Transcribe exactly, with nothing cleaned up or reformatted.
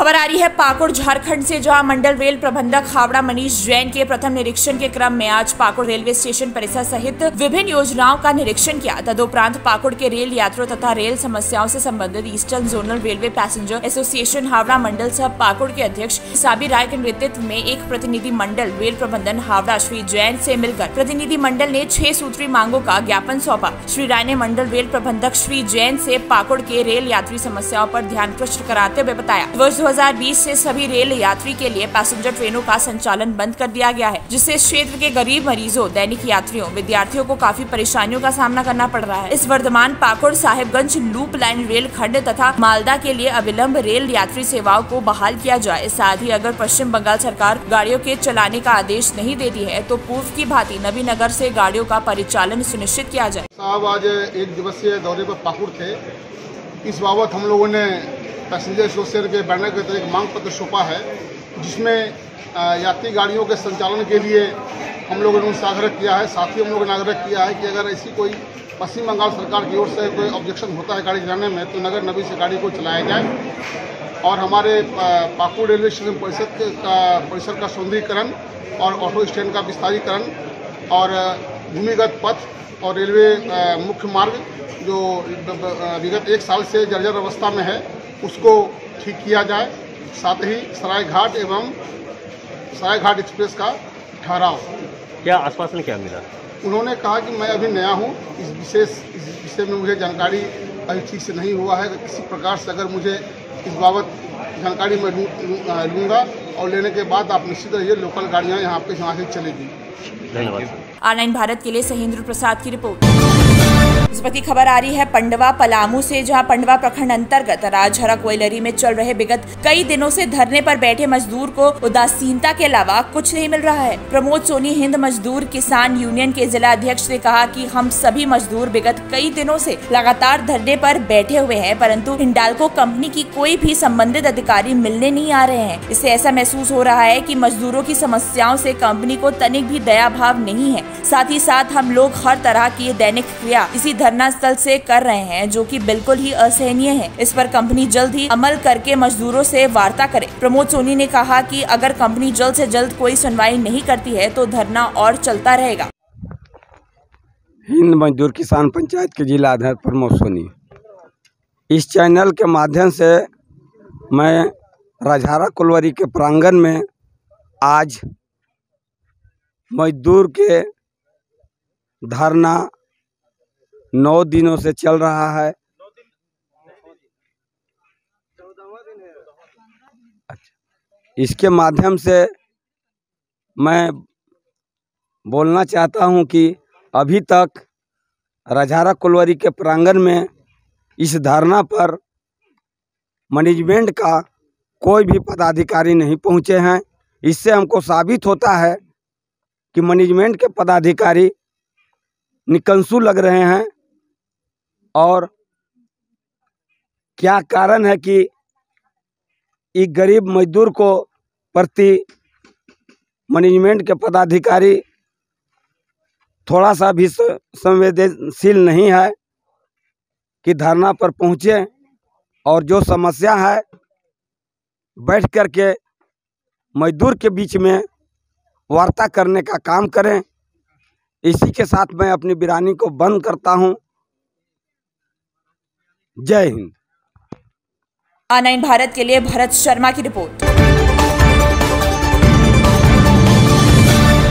खबर आ रही है पाकुड़ झारखंड से, जहां मंडल रेल प्रबंधक हावड़ा मनीष जैन के प्रथम निरीक्षण के क्रम में आज पाकुड़ रेलवे स्टेशन परिसर सहित विभिन्न योजनाओं का निरीक्षण किया। तदुपरांत पाकुड़ के रेल यात्रियों तथा रेल समस्याओं से संबंधित eastern zonal railway passenger association Howrah मंडल सह पाकुड़ के अध्यक्ष साबिर राय के नेतृत्व में एक प्रतिनिधि मंडल रेल प्रबंधन हावड़ा श्री जैन से मिलकर प्रतिनिधि मंडल ने छह सूत्री मांगों का ज्ञापन सौंपा। श्री राय ने मंडल रेल प्रबंधक श्री जैन से पाकुड़ के रेल यात्री समस्याओं पर ध्यान केंद्रित कराते हुए बताया, वर्ष दो हज़ार बीस से सभी रेल यात्री के लिए पैसेंजर ट्रेनों का संचालन बंद कर दिया गया है, जिससे इस क्षेत्र के गरीब मरीजों, दैनिक यात्रियों, विद्यार्थियों को काफी परेशानियों का सामना करना पड़ रहा है। इस वर्तमान Pakur Sahibganj loop line rail खंड तथा मालदा के लिए अविलंब रेल यात्री सेवाओं को बहाल किया जाए। साथ ही अगर पश्चिम बंगाल सरकार गाड़ियों के चलाने का आदेश नहीं देती है तो पूर्व की भांति नवीनगर से गाड़ियों का परिचालन सुनिश्चित किया जाए। साहब आज एक दिवसीय दौरे पर पाकुड़ थे। इस बाबत हम लोगों ने पैसेंजर एसोसिएशन के बैनर के तहत एक मांग पत्र सौंपा है, जिसमें यात्री गाड़ियों के संचालन के लिए हम लोगों ने उनसे आग्रह किया है। साथ ही हम लोगों ने आग्रह किया है कि अगर ऐसी कोई पश्चिम बंगाल सरकार की ओर से कोई ऑब्जेक्शन होता है गाड़ी चलाने में तो नगर नवी से गाड़ी को चलाया जाए और हमारे पाकुड़ रेलवे स्टेशन परिसर का परिसर का सौंदर्यीकरण और ऑटो स्टैंड का विस्तारीकरण और भूमिगत पथ और रेलवे मुख्य मार्ग जो विगत एक साल से जर्जर अवस्था में है उसको ठीक किया जाए। साथ ही सरायघाट एवं सरायघाट एक्सप्रेस का ठहराव। क्या आश्वासन क्या मिला? उन्होंने कहा कि मैं अभी नया हूँ, इस विशेष इस विषय में मुझे जानकारी अभी ठीक से नहीं हुआ है। किसी प्रकार से अगर मुझे इस बाबत जानकारी मैं लूँगा और लेने के बाद आप निश्चित रहिए लोकल गाड़ियाँ यहाँ पे यहाँ से चलेगी। धन्यवाद। आर नाइन भारत के लिए सहेंद्र प्रसाद की रिपोर्ट। इस पर खबर आ रही है पंडवा पलामू से, जहां पंडवा प्रखंड अंतर्गत राजहरा कोयलरी में चल रहे विगत कई दिनों से धरने पर बैठे मजदूर को उदासीनता के अलावा कुछ नहीं मिल रहा है। प्रमोद सोनी हिंद मजदूर किसान यूनियन के जिला अध्यक्ष ने कहा कि हम सभी मजदूर विगत कई दिनों से लगातार धरने पर बैठे हुए हैं, परंतु हिंडाल्को कंपनी की कोई भी संबंधित अधिकारी मिलने नहीं आ रहे हैं। इससे ऐसा महसूस हो रहा है कि मजदूरों की समस्याओं से कंपनी को तनिक भी दया भाव नहीं है। साथ ही साथ हम लोग हर तरह की दैनिक क्रिया इसी धरना स्थल से कर रहे हैं, जो कि बिल्कुल ही असहनीय है। इस पर कंपनी जल्द ही अमल करके मजदूरों से वार्ता करे। प्रमोद सोनी ने कहा कि अगर कंपनी जल्द से जल्द कोई सुनवाई नहीं करती है तो धरना और चलता रहेगा। हिंद मजदूर किसान पंचायत के जिला अध्यक्ष प्रमोद सोनी। इस चैनल के माध्यम से मैं राजहरा कोलवरी के प्रांगण में आज मजदूर के धरना नौ दिनों से चल रहा है। इसके माध्यम से मैं बोलना चाहता हूं कि अभी तक राजहरा कोलवरी के प्रांगण में इस धरना पर मैनेजमेंट का कोई भी पदाधिकारी नहीं पहुंचे हैं। इससे हमको साबित होता है कि मैनेजमेंट के पदाधिकारी निकंसू लग रहे हैं और क्या कारण है कि एक गरीब मजदूर को प्रति मैनेजमेंट के पदाधिकारी थोड़ा सा भी संवेदनशील नहीं है कि धरना पर पहुँचे और जो समस्या है बैठ कर के मजदूर के बीच में वार्ता करने का काम करें। इसी के साथ मैं अपनी बिरानी को बंद करता हूं। जय हिंद। आर नाइन भारत के लिए भरत शर्मा की रिपोर्ट।